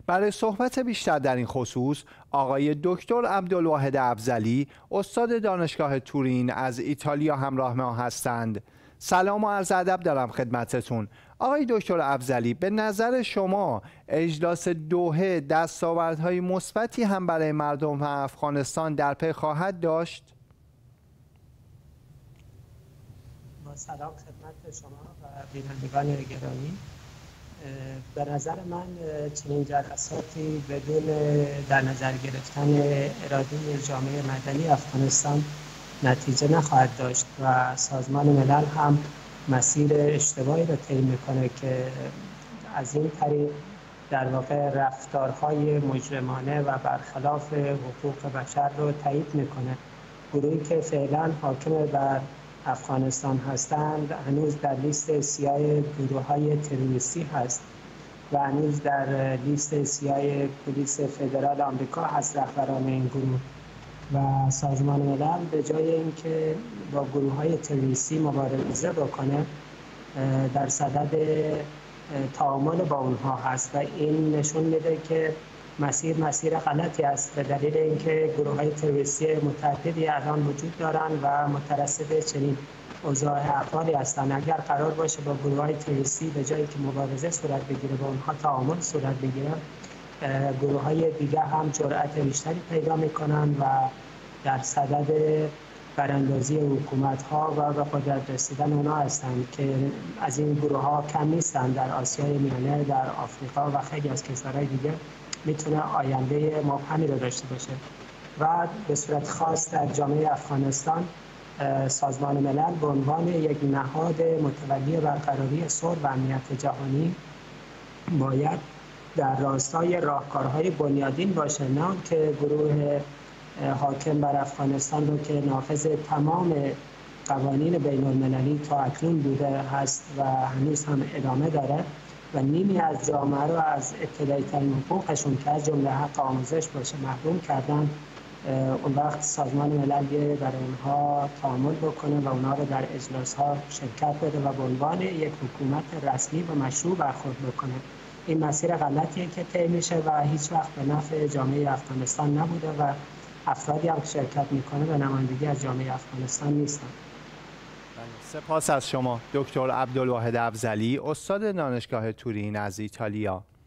برای صحبت بیشتر در این خصوص آقای دکتر عبدالواحد افضلی استاد دانشگاه تورین از ایتالیا همراه ما هستند. سلام و عرض ادب دارم خدمتتون. آقای دکتر افضلی، به نظر شما اجلاس دوحه دستاوردهای مثبتی هم برای مردم افغانستان در پی خواهد داشت؟ با سلام خدمت شما و بینندگان گرامی. به نظر من چنین جلساتی بدون در نظر گرفتن اراده جامعه مدنی افغانستان نتیجه نخواهد داشت و سازمان ملل هم مسیر اشتباهی را طی میکنه که از این طریق در واقع رفتارهای مجرمانه و برخلاف حقوق بشر رو تایید میکنه. گروهی که فعلا حاکم بر افغانستان هستند هنوز در لیست سیاه گروه‌های تروریستی هست و هنوز در لیست سیاه پلیس فدرال آمریکا هست رهبران این گروه و سازمان ملل به جای اینکه با گروه‌های تروریستی مبارزه بکنه در صدد تعامل با اونها هست و این نشون میده که مسیر غلطی است به دلیل اینکه گروه‌های تروریستی متعددی الان وجود دارند و مترصد چنین اوضاع احوالی هستند. اگر قرار باشه با گروه‌های تروریستی به جایی که مبارزه صورت بگیره با اونها تعامل صورت بگیره، گروه‌های دیگر هم جرأت بیشتری پیدا میکنن و در صدد براندازی حکومت‌ها و به قدرت رسیدن اونها هستند که از این گروه‌ها کم نیستند. در آسیای میانه، در آفریقا و خیلی از کشورهای دیگه میتونه آینده مبهمی رو داشته باشه و به صورت خاص در جامعه افغانستان سازمان ملل به عنوان یک نهاد متولی برقراری صلح و امنیت جهانی باید در راستای راهکارهای بنیادین باشه، نه که گروه حاکم بر افغانستان رو که نافذ تمام قوانین بین المللی تا اکنون بوده هست و هنوز هم ادامه داره و نیمی از جامعه رو از ابتدایی ترین حقوقشون که از جمله حق آموزش باشه محروم کردن. اون وقت سازمان ملل برای اونها تعامل بکنه و اونها رو در اجلاس‌ها شرکت بده و به عنوان یک حکومت رسمی و مشروع برخورد بکنه. این مسیر غلطیه که طی میشه و هیچ وقت به نفع جامعه افغانستان نبوده و افرادی هم که شرکت میکنه به نمایندگی از جامعه افغانستان نیستن. سپاس از شما دکتر عبدالواحد افضلی استاد دانشگاه تورین از ایتالیا.